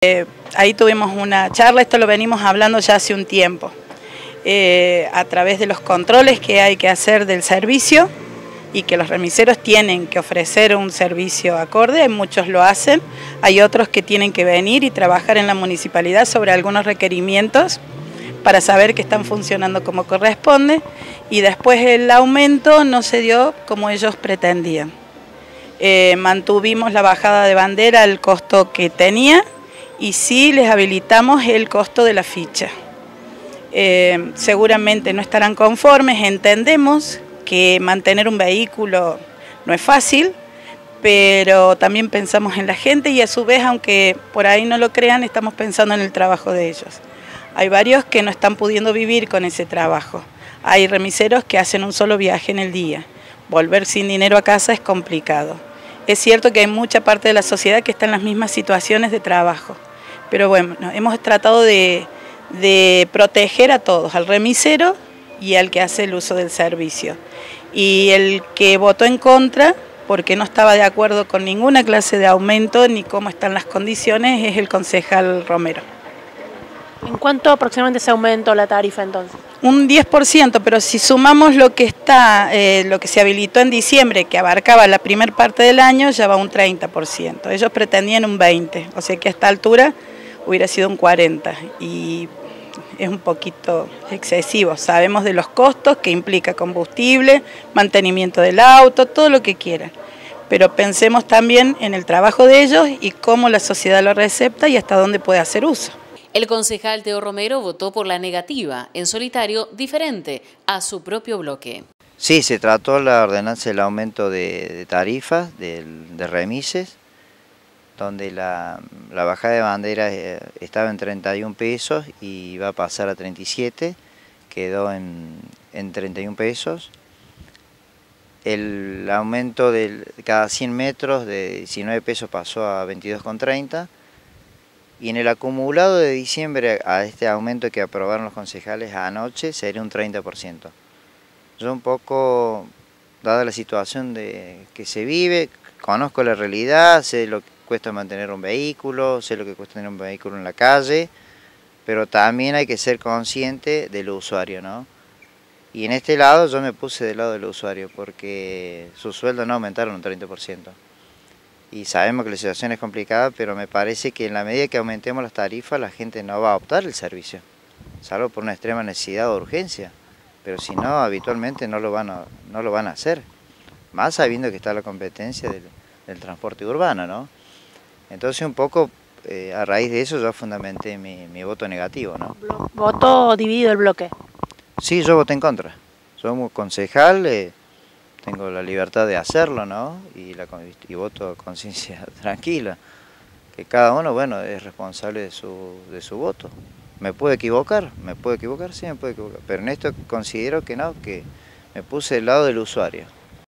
Ahí tuvimos una charla, esto lo venimos hablando ya hace un tiempo, a través de los controles que hay que hacer del servicio y que los remiseros tienen que ofrecer un servicio acorde, muchos lo hacen, hay otros que tienen que venir y trabajar en la municipalidad sobre algunos requerimientos para saber que están funcionando como corresponde, y después el aumento no se dio como ellos pretendían. Mantuvimos la bajada de bandera al costo que tenía y sí les habilitamos el costo de la ficha. Seguramente no estarán conformes, entendemos que mantener un vehículo no es fácil, pero también pensamos en la gente y a su vez, aunque por ahí no lo crean, estamos pensando en el trabajo de ellos. Hay varios que no están pudiendo vivir con ese trabajo. Hay remiseros que hacen un solo viaje en el día. Volver sin dinero a casa es complicado. Es cierto que hay mucha parte de la sociedad que está en las mismas situaciones de trabajo, pero bueno, hemos tratado de proteger a todos, al remisero y al que hace el uso del servicio. Y el que votó en contra, porque no estaba de acuerdo con ninguna clase de aumento ni cómo están las condiciones, es el concejal Romero. ¿En cuánto aproximadamente se aumentó la tarifa entonces? Un 10%, pero si sumamos lo que lo que se habilitó en diciembre, que abarcaba la primera parte del año, ya va un 30%. Ellos pretendían un 20%, o sea que a esta altura hubiera sido un 40%, y es un poquito excesivo. Sabemos de los costos que implica combustible, mantenimiento del auto, todo lo que quieran. Pero pensemos también en el trabajo de ellos y cómo la sociedad lo recepta y hasta dónde puede hacer uso. El concejal Teo Romero votó por la negativa, en solitario, diferente a su propio bloque. Sí, se trató la ordenanza del aumento de tarifas, de remises, donde la bajada de bandera estaba en 31 pesos y va a pasar a 37, quedó en 31 pesos. El aumento de cada 100 metros de 19 pesos pasó a 22,30. Y en el acumulado de diciembre a este aumento que aprobaron los concejales anoche sería un 30%. Yo un poco, dada la situación que se vive, conozco la realidad, sé lo que cuesta mantener un vehículo, sé lo que cuesta tener un vehículo en la calle, pero también hay que ser consciente del usuario, ¿no? Y en este lado yo me puse del lado del usuario porque sus sueldos no aumentaron un 30%. Y sabemos que la situación es complicada, pero me parece que en la medida que aumentemos las tarifas la gente no va a optar el servicio, salvo por una extrema necesidad o urgencia, pero si no, habitualmente no lo van a hacer, más sabiendo que está la competencia del transporte urbano, ¿no? Entonces un poco a raíz de eso yo fundamenté mi voto negativo, ¿no? ¿Votó dividido el bloque? Sí, yo voté en contra, somos concejal, tengo la libertad de hacerlo, ¿no? Y voto a conciencia tranquila. Que cada uno, bueno, es responsable de su voto. ¿Me puedo equivocar? ¿Me puedo equivocar? Sí, me puedo equivocar. Pero en esto considero que no, que me puse del lado del usuario.